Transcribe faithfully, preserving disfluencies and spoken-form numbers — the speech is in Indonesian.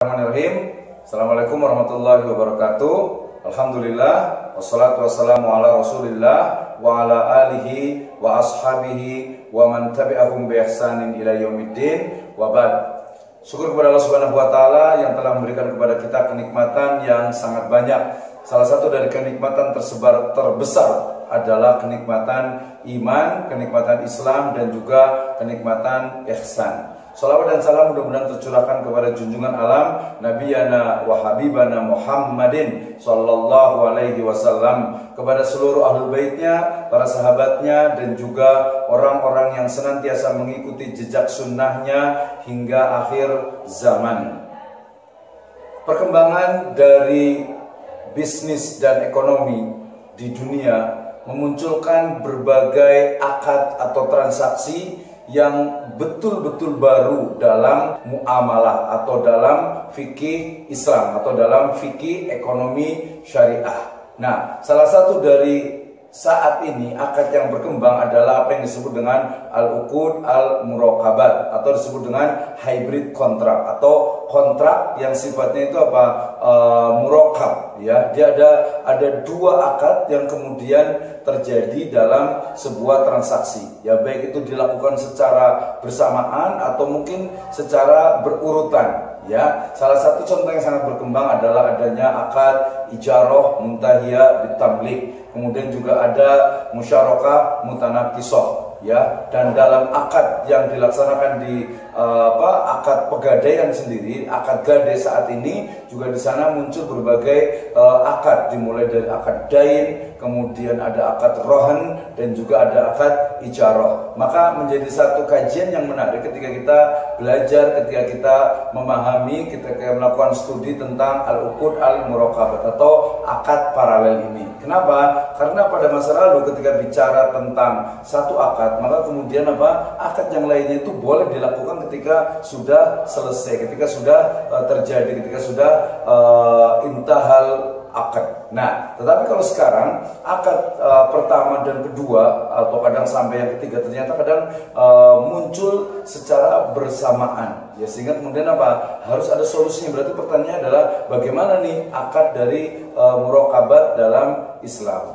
Bismillahirrahmanirrahim. Assalamualaikum warahmatullahi wabarakatuh. Alhamdulillah, wassalatu wassalamu ala rasulillah wa ala alihi wa ashabihi wa man tabi'ahum bi ihsanin ila yaumiddin wa ba'd. Syukur kepada Allah Subhanahu wa taala yang telah memberikan kepada kita kenikmatan yang sangat banyak. Salah satu dari kenikmatan tersebar terbesar adalah kenikmatan iman, kenikmatan Islam, dan juga kenikmatan ihsan. Salawat dan salam mudah-mudahan tercurahkan kepada junjungan alam Nabiyana wa Habibana Muhammadin Sallallahu alaihi wasallam, kepada seluruh ahlul baitnya, para sahabatnya, dan juga orang-orang yang senantiasa mengikuti jejak sunnahnya hingga akhir zaman. Perkembangan dari bisnis dan ekonomi di dunia memunculkan berbagai akad atau transaksi yang betul-betul baru dalam muamalah atau dalam fikih Islam atau dalam fikih ekonomi syariah. Nah, salah satu dari saat ini akad yang berkembang adalah apa yang disebut dengan al-uqud al-muraqabat atau disebut dengan hybrid kontrak atau kontrak yang sifatnya itu apa? E, muraqab, ya. Dia ada ada dua akad yang kemudian terjadi dalam sebuah transaksi. Ya, baik itu dilakukan secara bersamaan atau mungkin secara berurutan. Ya, salah satu contoh yang sangat berkembang adalah adanya akad ijarah muntahiyah bitamlik. Kemudian juga ada musyarakah mutanaqisah, ya. Dan dalam akad yang dilaksanakan di uh, apa akad pegadaian sendiri, akad gadai saat ini juga di sana muncul berbagai uh, akad, dimulai dari akad dain, kemudian ada akad rohan, dan juga ada akad ijarah. Maka menjadi satu kajian yang menarik ketika kita belajar, ketika kita memahami, ketika melakukan studi tentang al-uqud al-muraqabat atau akad paralel ini. Kenapa? Karena pada masa lalu ketika bicara tentang satu akad, maka kemudian apa? Akad yang lainnya itu boleh dilakukan ketika sudah selesai, ketika sudah uh, terjadi, ketika sudah uh, intahal akad. Nah, tetapi kalau sekarang akad uh, pertama dan kedua atau kadang sampai yang ketiga ternyata kadang uh, muncul secara bersamaan. Ya, sehingga kemudian apa? Harus ada solusinya. Berarti pertanyaannya adalah bagaimana nih akad dari uh, muraqabat dalam Islam?